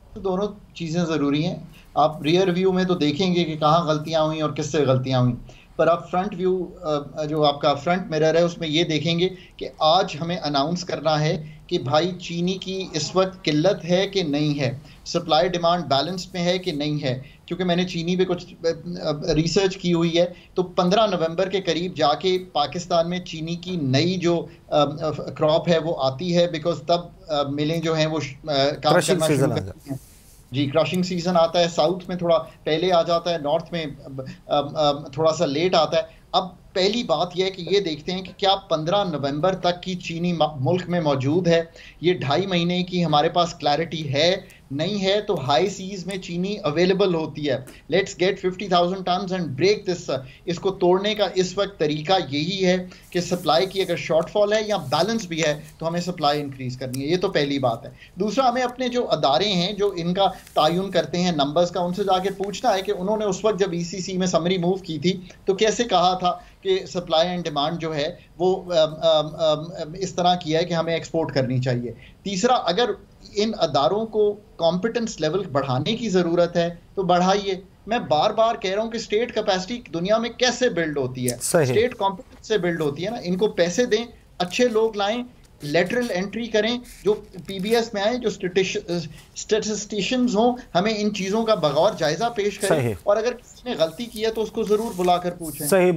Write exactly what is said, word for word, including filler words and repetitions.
तो दोनों चीज़ें ज़रूरी हैं। आप रियर व्यू में तो देखेंगे कि कहाँ गलतियां हुई और किससे गलतियां हुई, पर आप फ्रंट व्यू, जो आपका फ्रंट मिरर है, उसमें ये देखेंगे कि आज हमें अनाउंस करना है कि भाई चीनी की इस वक्त किल्लत है कि नहीं है, सप्लाई डिमांड बैलेंस में है कि नहीं है। क्योंकि मैंने चीनी पे कुछ रिसर्च की हुई है, तो पंद्रह नवंबर के करीब जाके पाकिस्तान में चीनी की नई जो क्रॉप है वो आती है, बिकॉज तब अ, मिलें जो हैं वो श- अ, काम क्रशिंग करना शुरू सीजन आ जाए। करती हैं। जी, क्रशिंग सीजन आता है, साउथ में थोड़ा पहले आ जाता है, नॉर्थ में अब, अब, अब, थोड़ा सा लेट आता है। अब पहली बात यह है कि ये देखते हैं कि क्या पंद्रह नवंबर तक की चीनी मा- मुल्क में मौजूद है। ये ढाई महीने की हमारे पास क्लैरिटी है, नहीं है तो हाई सीज में चीनी अवेलेबल होती है। Let's get fifty thousand ton and break this. इसको तोड़ने का इस वक्त तरीका यही है कि सप्लाई की अगर शॉर्टफॉल है या बैलेंस भी है तो हमें सप्लाई इंक्रीज करनी है। ये तो पहली बात है। दूसरा, हमें अपने जो अदारे हैं जो इनका तायुन करते हैं नंबर्स का, उनसे जाके पूछना है कि उन्होंने उस वक्त जब ईसीसी में समरी मूव की थी तो कैसे कहा था कि सप्लाई एंड डिमांड जो है वो अम, अम, अम, इस तरह किया है कि हमें एक्सपोर्ट करनी चाहिए। तीसरा, अगर इन अदारों को कॉम्पिटेंस लेवल बढ़ाने की जरूरत है तो बढ़ाइए। मैं बार बार कह रहा हूं कि स्टेट कैपेसिटी दुनिया में कैसे बिल्ड होती है? सही। स्टेट कॉम्पिटेंस से बिल्ड होती है ना। इनको पैसे दें, अच्छे लोग लाएं, लेटरल एंट्री करें, जो पीबीएस में आए, जो स्टेटिस्टिशियंस हों, हमें इन चीजों का बगौर जायजा पेश करें, सही। और अगर किसी ने गलती की है तो उसको जरूर बुलाकर पूछें। सही।